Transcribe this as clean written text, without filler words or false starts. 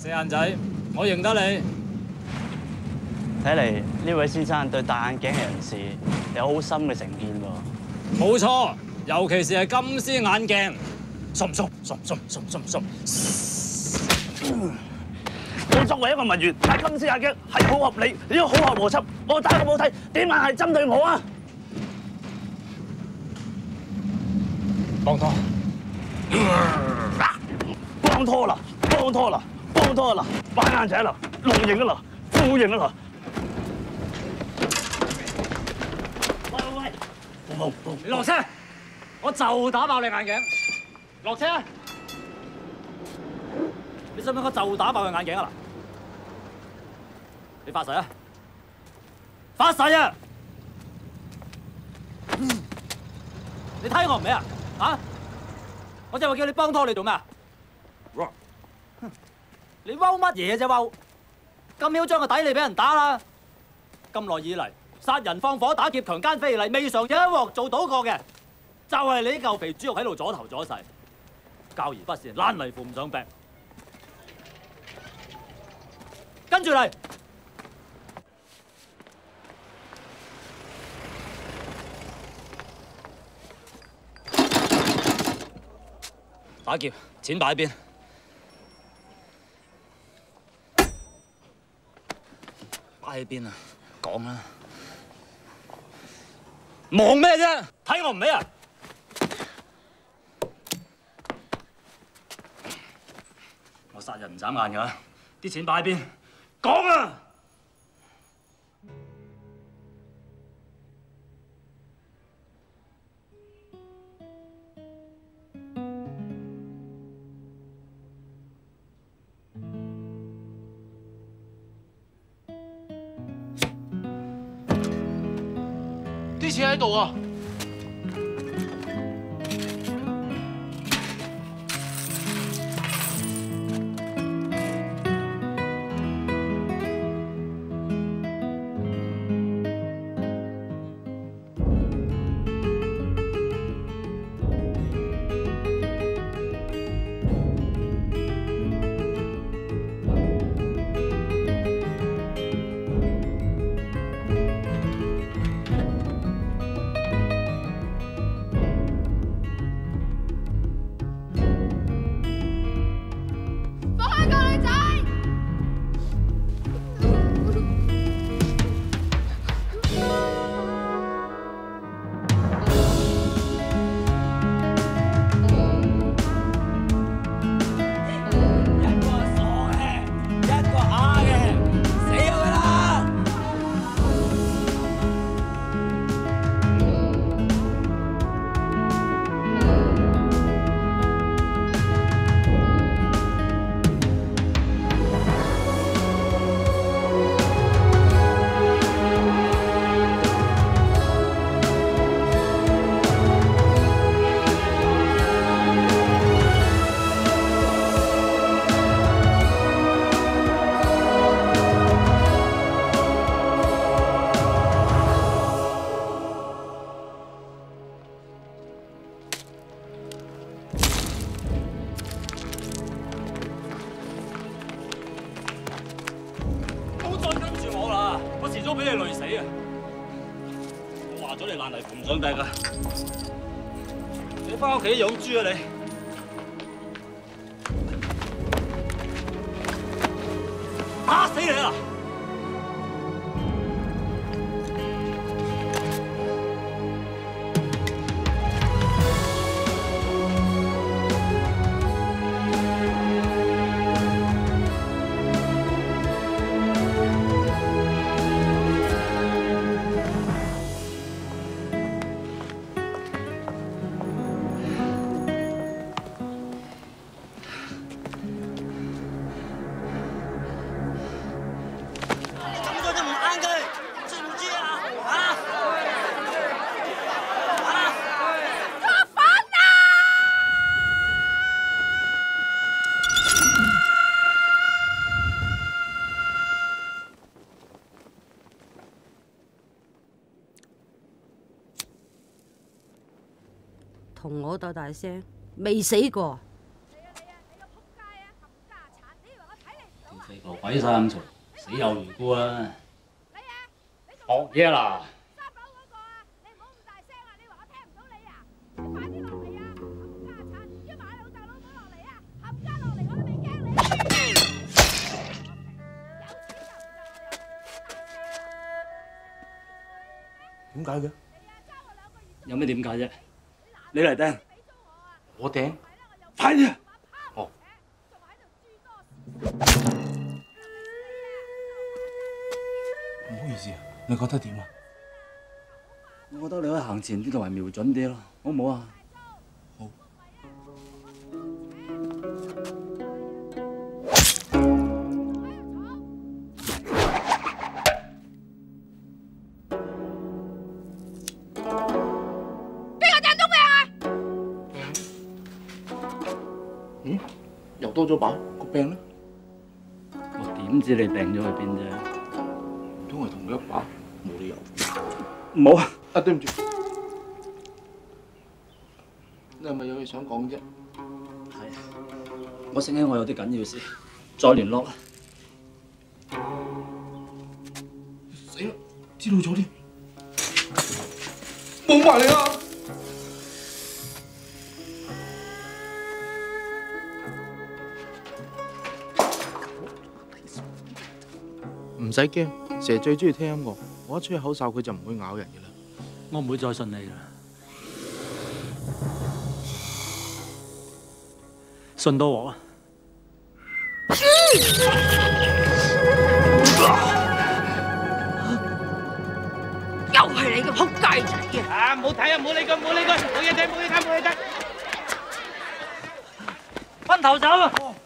四眼仔，我認得你。 睇嚟呢位先生對戴眼鏡嘅人士有好深嘅成見喎。 冇錯，尤其是係金絲眼鏡。 我作為一個文員，戴金絲眼鏡係好合理，亦都好合邏輯。我戴個冇睇，點解係針對我啊？ 幫拖！ 幫拖啦！幫拖啦！幫拖啦！扮眼仔啦！龍型啊啦！副型啊啦！喂！ 你落車！我就打爆你眼鏡！落車！你信唔信我就打爆佢眼鏡啊？你發誓啊！發誓啊！你睇我唔起啊？啊！我就話叫你幫拖，你做咩啊？你嬲乜嘢啫嬲？咁囂張嘅底你俾人打啦！咁耐以嚟，殺人放火、打劫、強姦、非禮，未嘗有一鑊做到過嘅，就係你呢嚿肥豬肉喺度阻頭阻勢，教而不善，爛泥扶唔上壁。跟住嚟，打劫，錢擺邊？擺喺邊啊？講啦！忙咩啫？睇我唔起啊！我殺人唔眨眼㗎，啲錢擺喺邊？講啊！ 啲錢喺度啊！ 都俾你累死啊！我話咗你爛泥扶唔上壁啊！你翻屋企養豬啊你！打死你啦！ 同我鬥大聲，未死過。 你個仆街啊！冚家鏟！你以為我睇你唔地球鬼晒咁嘈，死有餘辜啊！學嘢啦！ 三樓嗰個啊，你唔好咁大聲啊！你話我聽唔到你啊！你快啲落嚟啊！冚家鏟，要埋老豆老母落嚟啊！冚家落嚟我都未驚你。有錢就唔夠， 點解嘅？ 有咩點解啫？你嚟掟， 我頂。 快啲啊！ 哦。唔好意思啊，你覺得點啊？ 我覺得你可以行前啲同埋瞄準啲咯，好唔好啊？ 好。嗯？又多咗把個病咧？ 我點知你病咗去邊啫？ 唔通係同一把？冇理由。 唔好啊！ 啊，對唔住。你係咪有嘢想講啫？ 係，我醒起我有啲緊要事，再聯絡啦。 死啦！知道咗添。冇埋你啊！唔使驚，蛇最中意聽音樂，我一吹口哨佢就唔會咬人嘅啦。 我唔會再信你㗎啦，信到我啊！ 又係你個仆街仔啊！ 啊！唔好睇啊！唔好理佢，唔好理佢，冇嘢睇，冇嘢睇，冇嘢睇。分頭走啊！